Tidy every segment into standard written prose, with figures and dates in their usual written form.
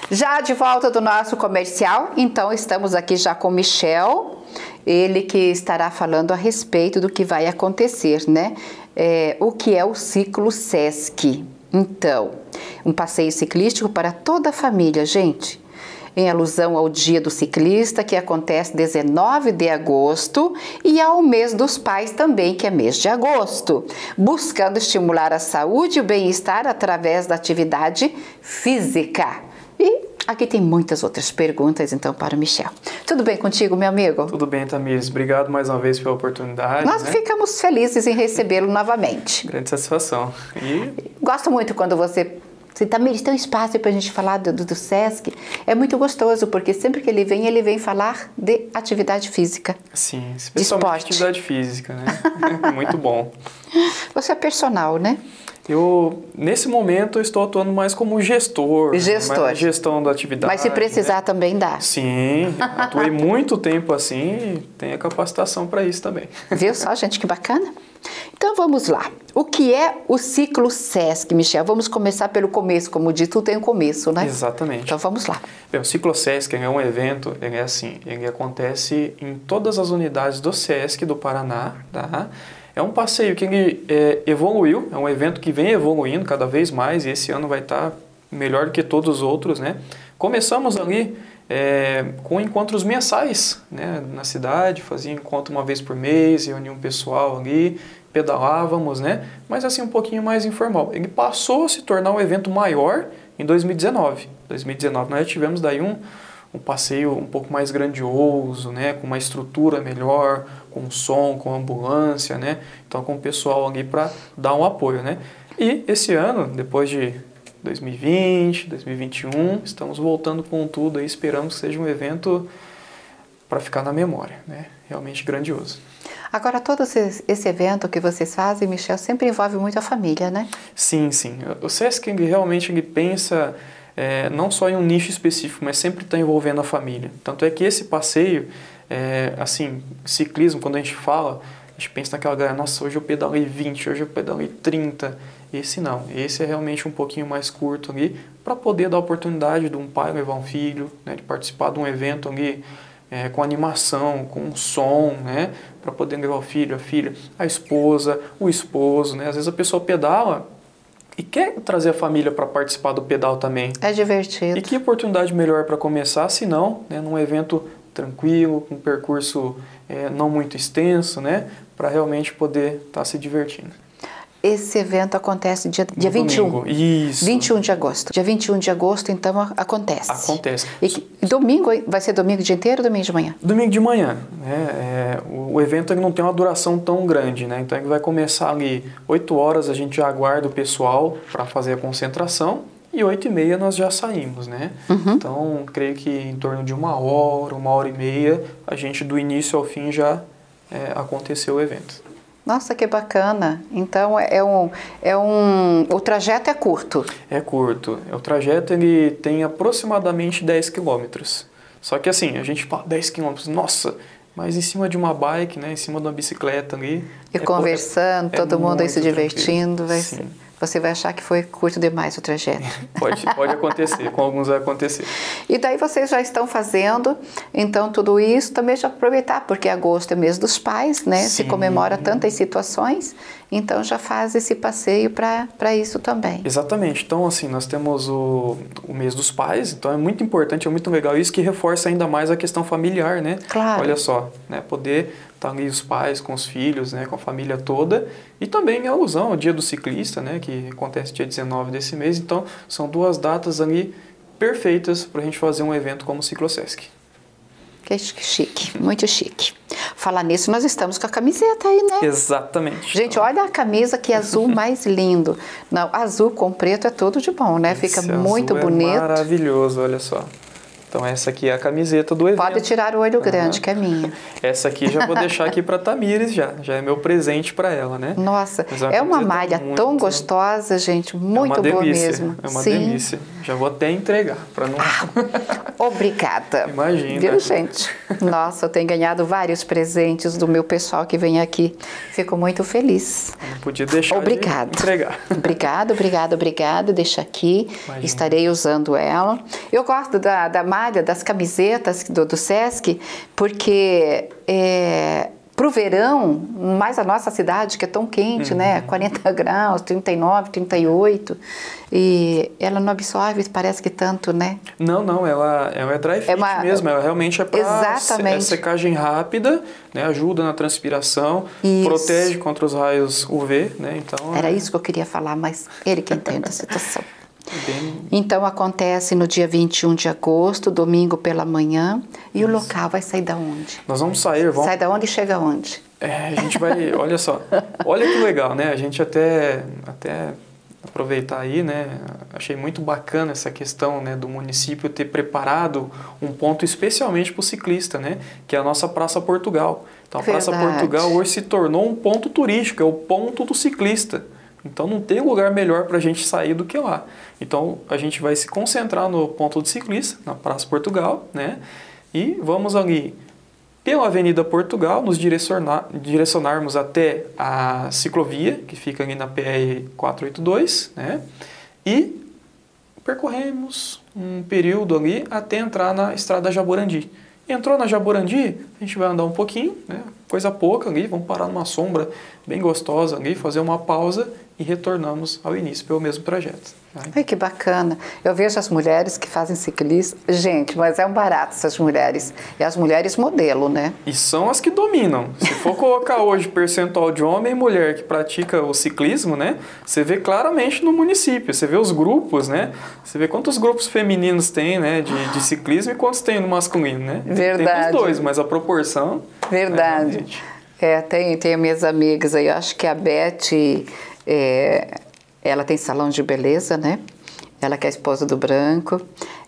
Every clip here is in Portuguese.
Já de volta do nosso comercial, então estamos aqui já com o Michel, ele que estará falando a respeito do que vai acontecer, né? O que é o Ciclo Sesc. Então, um passeio ciclístico para toda a família, gente, em alusão ao Dia do Ciclista, que acontece 19 de agosto, e ao Mês dos Pais também, que é mês de agosto, buscando estimular a saúde e o bem-estar através da atividade física. E aqui tem muitas outras perguntas, então, para o Michel. Tudo bem contigo, meu amigo? Tudo bem, Tamires. Obrigado mais uma vez pela oportunidade. Nós ficamos felizes em recebê-lo novamente. Grande satisfação. Gosto muito quando você... Tamires, tem um espaço para a gente falar do Sesc. É muito gostoso, porque sempre que ele vem falar de atividade física. Sim, especialmente atividade física, né? Muito bom. Você é personal, né? Nesse momento, eu estou atuando mais como gestor. Gestor. Gestão da atividade. Mas se precisar, né, também dá. Sim, atuei muito tempo assim e tenho a capacitação para isso também. Viu só, gente, que bacana? Então vamos lá. O que é o Ciclo Sesc, Michel? Vamos começar pelo começo, como diz, tudo tem um começo, né? Exatamente. Então vamos lá. Bem, o Ciclo Sesc é um evento, ele acontece em todas as unidades do Sesc do Paraná, tá? É um passeio que ele evoluiu, é um evento que vem evoluindo cada vez mais e esse ano vai estar melhor do que todos os outros, né? Começamos ali com encontros mensais, né, na cidade, fazia encontro uma vez por mês, reunia um pessoal ali, pedalávamos, né? Mas assim um pouquinho mais informal. Ele passou a se tornar um evento maior em 2019. Em 2019 nós tivemos daí um passeio um pouco mais grandioso, né, com uma estrutura melhor, com som, com ambulância, né, então com o pessoal ali para dar um apoio, né. E esse ano, depois de 2020, 2021, estamos voltando com tudo aí, esperamos que seja um evento para ficar na memória, né, realmente grandioso. Agora, todo esse evento que vocês fazem, Michel, sempre envolve muito a família, né? Sim, sim. O Sesc realmente pensa não só em um nicho específico, mas sempre está envolvendo a família. Tanto é que esse passeio, assim, ciclismo, quando a gente fala, a gente pensa naquela galera, nossa, hoje eu pedalei 20, hoje eu pedalei 30. Esse não, esse é realmente um pouquinho mais curto ali, para poder dar a oportunidade de um pai levar um filho, né, de participar de um evento ali, com animação, com som, né, para poder levar o filho, a filha, a esposa, o esposo, né, às vezes a pessoa pedala e quer trazer a família para participar do pedal também. É divertido. E que oportunidade melhor para começar, se não, né, num evento tranquilo, com um percurso não muito extenso, né, para realmente poder estar se divertindo. Esse evento acontece dia 21. Domingo. Isso. 21 de agosto. Dia 21 de agosto, então, acontece. Acontece. E domingo, vai ser domingo o dia inteiro ou domingo de manhã? Domingo de manhã. Né? O evento ele não tem uma duração tão grande, né? Então ele vai começar ali 8 horas, a gente já aguarda o pessoal para fazer a concentração e 8h30 nós já saímos, né? Uhum. Então, creio que em torno de 1h, 1h30, a gente do início ao fim já aconteceu o evento. Nossa, que bacana. Então, o trajeto é curto? É curto. O trajeto ele tem aproximadamente 10 quilômetros. Só que assim, a gente fala 10 quilômetros, nossa, mas em cima de uma bike, né, em cima de uma bicicleta ali... E conversando, todo mundo aí se divertindo, você vai achar que foi curto demais o trajeto. Pode acontecer, com alguns vai acontecer. E daí vocês já estão fazendo, então tudo isso também já aproveitar, porque agosto é mês dos pais, né? Sim. Se comemora tantas situações, então já faz esse passeio para isso também. Exatamente, então assim, nós temos o mês dos pais, então é muito importante, é muito legal isso que reforça ainda mais a questão familiar, né? Claro. Olha só, né? Poder estar ali os pais com os filhos, né? Com a família toda, e também em alusão ao Dia do Ciclista, né? Que acontece dia 19 desse mês, então são duas datas ali perfeitas para a gente fazer um evento como o Ciclo Sesc. Que chique, muito chique. Falar nisso, nós estamos com a camiseta aí, né? Exatamente. Gente, olha a camisa, que azul mais lindo. Não, azul com preto é tudo de bom, né? Fica muito bonito. Maravilhoso, olha só. Então essa aqui é a camiseta do evento. Pode tirar o olho grande, que é minha. Essa aqui já vou deixar aqui para Tamires já é meu presente para ela, né? Nossa, é uma malha tão gostosa, gente, muito boa mesmo. É uma delícia. Já vou até entregar para não. Obrigada. Imagina. Viu, gente? Nossa, eu tenho ganhado vários presentes do meu pessoal que vem aqui. Fico muito feliz. Eu não podia deixar de entregar. Obrigada. Deixa aqui. Imagina. Estarei usando ela. Eu gosto da malha, das camisetas do Sesc, porque para o verão, mais a nossa cidade, que é tão quente, né? 40 graus, 39, 38. E ela não absorve, parece que tanto, né? Não, ela é dry fit mesmo. Ela realmente é para secagem rápida, né? Ajuda na transpiração, protege contra os raios UV, né? Então, era isso que eu queria falar, mas ele que entende a situação. Então acontece no dia 21 de agosto, domingo pela manhã. E o local vai sair da onde? Nós vamos sair, Sai da onde e chega aonde? A gente vai, olha só, olha que legal, né? A gente até aproveitar aí, né? Achei muito bacana essa questão, né, do município ter preparado um ponto especialmente para o ciclista, né? Que é a nossa Praça Portugal. Então a Praça Portugal hoje se tornou um ponto turístico, é o ponto do ciclista. Então não tem lugar melhor para a gente sair do que lá. Então a gente vai se concentrar no ponto do ciclista, na Praça Portugal, né? E vamos ali pela Avenida Portugal, nos direcionarmos até a ciclovia, que fica ali na PR 482, né? E percorremos um período ali até entrar na Estrada Jaborandi. Entrou na Jaborandi, a gente vai andar um pouquinho, né? Coisa pouca ali, vamos parar numa sombra bem gostosa ali, fazer uma pausa e retornamos ao início pelo mesmo trajeto. Ai, que bacana. Eu vejo as mulheres que fazem ciclismo. Gente, mas é um barato essas mulheres. E as mulheres modelo, né? E são as que dominam. Se for colocar hoje percentual de homem e mulher que pratica o ciclismo, né? Você vê claramente no município. Você vê os grupos, né? Você vê quantos grupos femininos tem, né? De ciclismo e quantos tem no masculino, né? Verdade. Tem os dois, mas a proporção... Verdade. Tem minhas amigas aí. Eu acho que a Beth... ela tem salão de beleza, né? Ela que é a esposa do Branco.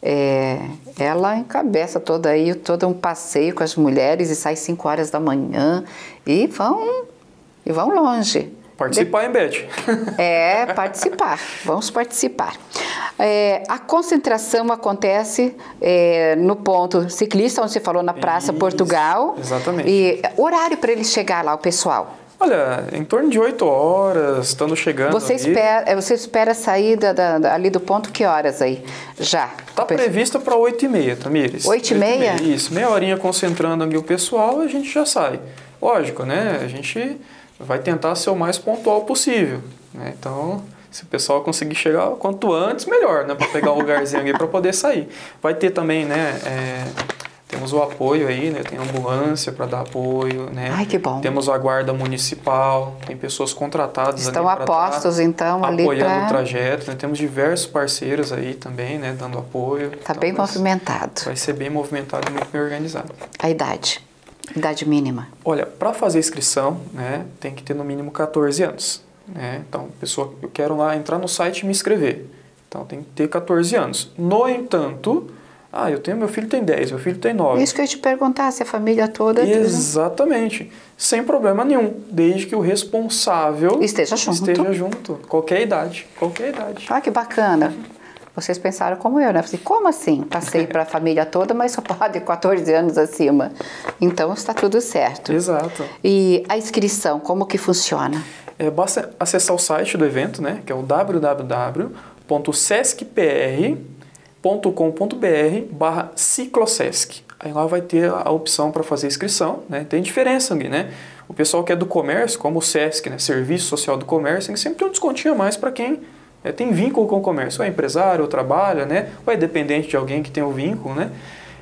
Ela encabeça todo um passeio com as mulheres e sai 5 horas da manhã e vão longe. Participar, hein, Beth? Participar. Vamos participar. A concentração acontece no ponto ciclista, onde você falou, na Praça Portugal. Exatamente. E horário para ele chegar lá, o pessoal? Olha, em torno de 8 horas, estando chegando. Você espera sair ali do ponto que horas aí? Já? Está previsto para 8h30, Tamires. 8h30? Isso, meia horinha concentrando ali o pessoal, a gente já sai. Lógico, né? A gente vai tentar ser o mais pontual possível, né? Então, se o pessoal conseguir chegar quanto antes, melhor, né? Para pegar um lugarzinho ali para poder sair. Vai ter também, né? Temos o apoio aí, né? Tem ambulância para dar apoio, né? Ai, que bom. Temos a guarda municipal, tem pessoas contratadas ali para apostos, então, ali apoiando o trajeto, né? Temos diversos parceiros aí também, né? Dando apoio. Tá bem movimentado. Vai ser bem movimentado e muito bem organizado. A idade mínima? Olha, para fazer inscrição, né? Tem que ter no mínimo 14 anos, né? Então, pessoa, eu quero lá entrar no site e me inscrever. Então, tem que ter 14 anos. No entanto... meu filho tem 10, meu filho tem 9. Isso que eu ia te perguntar, se a família toda... Exatamente. Sem problema nenhum, desde que o responsável esteja junto. Qualquer idade. Ah, que bacana. Vocês pensaram como eu, né? Falei, como assim? Passei para a família toda, mas só pode 14 anos acima. Então, está tudo certo. Exato. E a inscrição, como que funciona? Basta acessar o site do evento, né? Que é o www.sescpr.com.br/ciclosesc. Aí lá vai ter a opção para fazer inscrição, né? Tem diferença ali, né? O pessoal que é do comércio, como o Sesc, né? Serviço Social do Comércio, sempre tem um descontinho a mais para quem tem vínculo com o comércio. Ou é empresário, ou trabalha, né? Ou é dependente de alguém que tem o vínculo, né?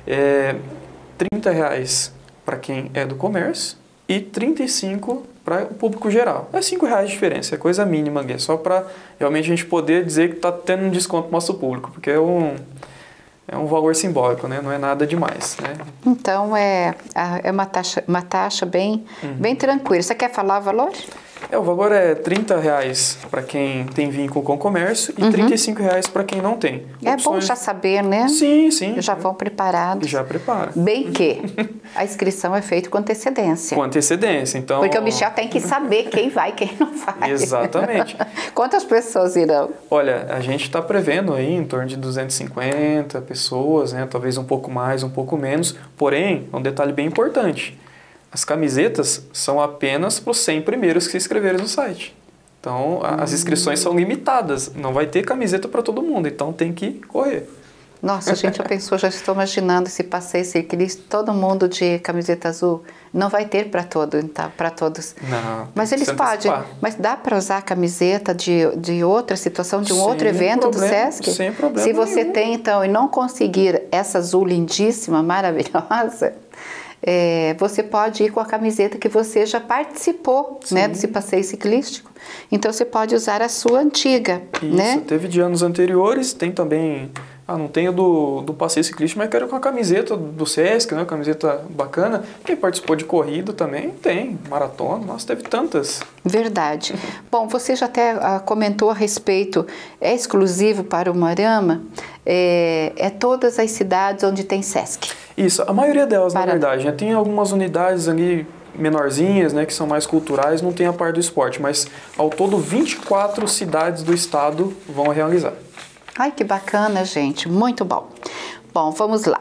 R$30 para quem é do comércio e R$35 para o público geral. É R$5 de diferença, é coisa mínima ali, só para realmente a gente poder dizer que está tendo um desconto no nosso público, porque é um valor simbólico, né? Não é nada demais, né? Então, é uma taxa bem tranquila. Você quer falar o valor? O valor é R$30 para quem tem vínculo com o comércio e R$35 para quem não tem. É bom já saber, né? Sim, sim. Já vão preparados. Já prepara. Bem que a inscrição é feita com antecedência. Com antecedência, então... Porque o Michel tem que saber quem vai e quem não vai. Exatamente. Quantas pessoas irão? Olha, a gente está prevendo aí em torno de 250 pessoas, né? Talvez um pouco mais, um pouco menos. Porém, um detalhe bem importante. As camisetas são apenas para os 100 primeiros que se inscreverem no site. Então, as inscrições são limitadas. Não vai ter camiseta para todo mundo, então tem que correr. Nossa, a gente já pensou, já estou imaginando esse passeio ciclista, todo mundo de camiseta azul. Não vai ter para todos. Não, mas eles podem. Mas dá para usar a camiseta de outra situação, de um outro evento do Sesc? Sem problema Se você nenhum. tem, então, e não conseguir essa azul lindíssima, maravilhosa... você pode ir com a camiseta que você já participou, né, desse passeio ciclístico. Então você pode usar a sua antiga. Isso, né? Teve de anos anteriores, tem também... não tenho do passeio ciclístico, mas quero com a camiseta do Sesc, né, camiseta bacana. Quem participou de corrida também tem, maratona, nossa, teve tantas. Verdade. Bom, você já até comentou a respeito, é exclusivo para o Moarama, é todas as cidades onde tem Sesc. Isso, a maioria delas, na verdade, né? Tem algumas unidades ali menorzinhas, né, que são mais culturais, não tem a parte do esporte, mas ao todo 24 cidades do estado vão realizar. Ai, que bacana, gente, muito bom. Bom, vamos lá.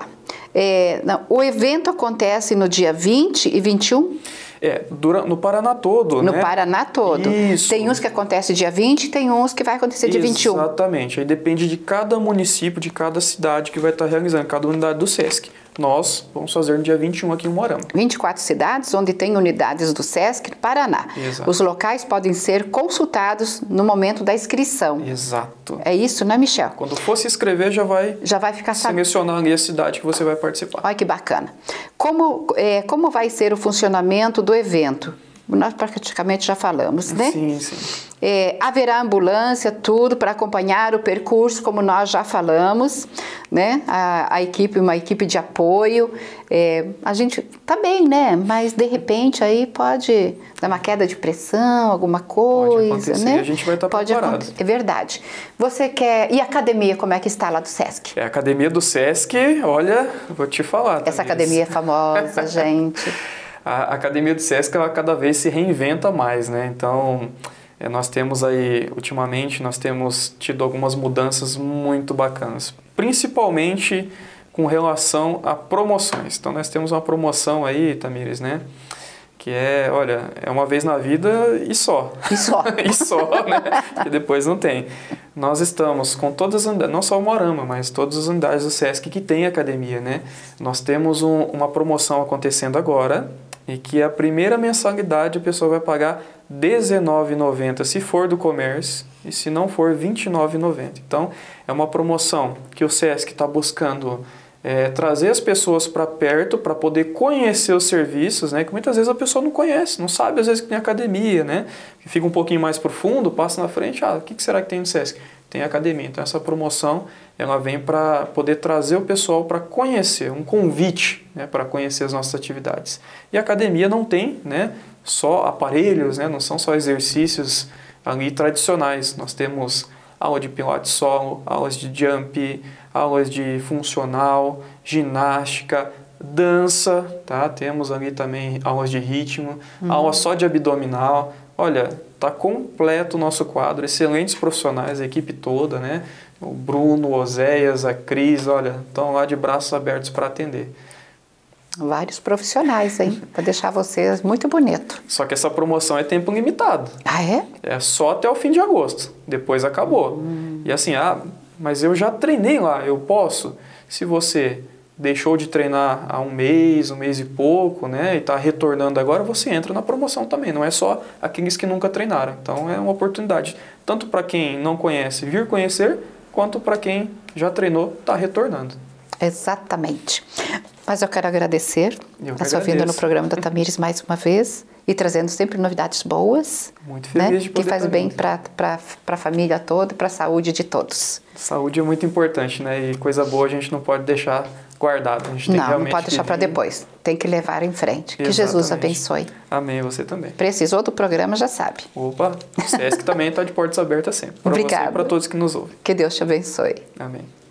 O evento acontece no dia 20 e 21? No Paraná todo, no né? Paraná todo. Isso. Tem uns que acontece dia 20 e tem uns que vai acontecer dia 21. Exatamente. Aí depende de cada município, de cada cidade que vai estar realizando, cada unidade do Sesc. Nós vamos fazer no dia 21 aqui em Moarama. 24 cidades onde tem unidades do Sesc no Paraná. Exato. Os locais podem ser consultados no momento da inscrição. Exato. É isso, né, Michel? Quando for se inscrever, já vai ficar selecionando ali a cidade que você vai participar. Olha que bacana. Como vai ser o funcionamento do evento? Nós praticamente já falamos, né? Sim, sim. Haverá ambulância, tudo para acompanhar o percurso, como nós já falamos, né? Uma equipe de apoio. A gente tá bem, né? Mas de repente aí pode dar uma queda de pressão, alguma coisa, pode acontecer, né? A gente vai estar preparado. É verdade. Você quer... E a academia, como é que está lá do Sesc? A academia do Sesc, olha, vou te falar. Essa academia é famosa, gente. A academia do Sesc, ela cada vez se reinventa mais, né? Então, nós temos aí, ultimamente, nós temos tido algumas mudanças muito bacanas. Principalmente com relação a promoções. Então, nós temos uma promoção aí, Tamires, né? Que é uma vez na vida e só. E só. E só, né? Que depois não tem. Nós estamos com todas as unidades, não só o Moarama, mas todas as unidades do Sesc que tem academia, né? Nós temos uma promoção acontecendo agora, e que a primeira mensalidade a pessoa vai pagar R$19,90 se for do comércio e se não for R$29,90. Então, é uma promoção que o Sesc está buscando trazer as pessoas para perto para poder conhecer os serviços, né? Que muitas vezes a pessoa não conhece, não sabe às vezes que tem academia, né? Que fica um pouquinho mais profundo, passa na frente, o que será que tem no Sesc? Tem academia. Então, essa promoção ela vem para poder trazer o pessoal para conhecer, um convite, né, para conhecer as nossas atividades. E a academia não tem, né, só aparelhos, né, não são só exercícios ali tradicionais. Nós temos aula de pilates solo, aulas de jump, aulas de funcional, ginástica, dança, tá? Temos ali também aulas de ritmo, aula só de abdominal. Olha, tá completo o nosso quadro, excelentes profissionais, a equipe toda, né? O Bruno, o Oséias, a Cris, olha, estão lá de braços abertos para atender. Vários profissionais, hein? Para deixar vocês muito bonito. Só que essa promoção é tempo limitado. Ah, é? É só até o fim de agosto. Depois acabou. E assim, mas eu já treinei lá, eu posso? Se você deixou de treinar há um mês e pouco, né? E está retornando agora, você entra na promoção também. Não é só aqueles que nunca treinaram. Então é uma oportunidade. Tanto para quem não conhece vir conhecer, quanto para quem já treinou, está retornando. Exatamente. Mas eu quero agradecer a sua vinda no programa da Tamires mais uma vez e trazendo sempre novidades boas. Muito feliz, né? De poder que faz bem para a família toda e para a saúde de todos. Saúde é muito importante, né? E coisa boa a gente não pode deixar guardada. A gente tem não pode deixar para depois. Tem que levar em frente. Exatamente. Que Jesus abençoe. Amém, você também. Precisou do programa, já sabe. Opa, o SESC também está de portas abertas sempre. Para você e para todos que nos ouvem. Que Deus te abençoe. Amém.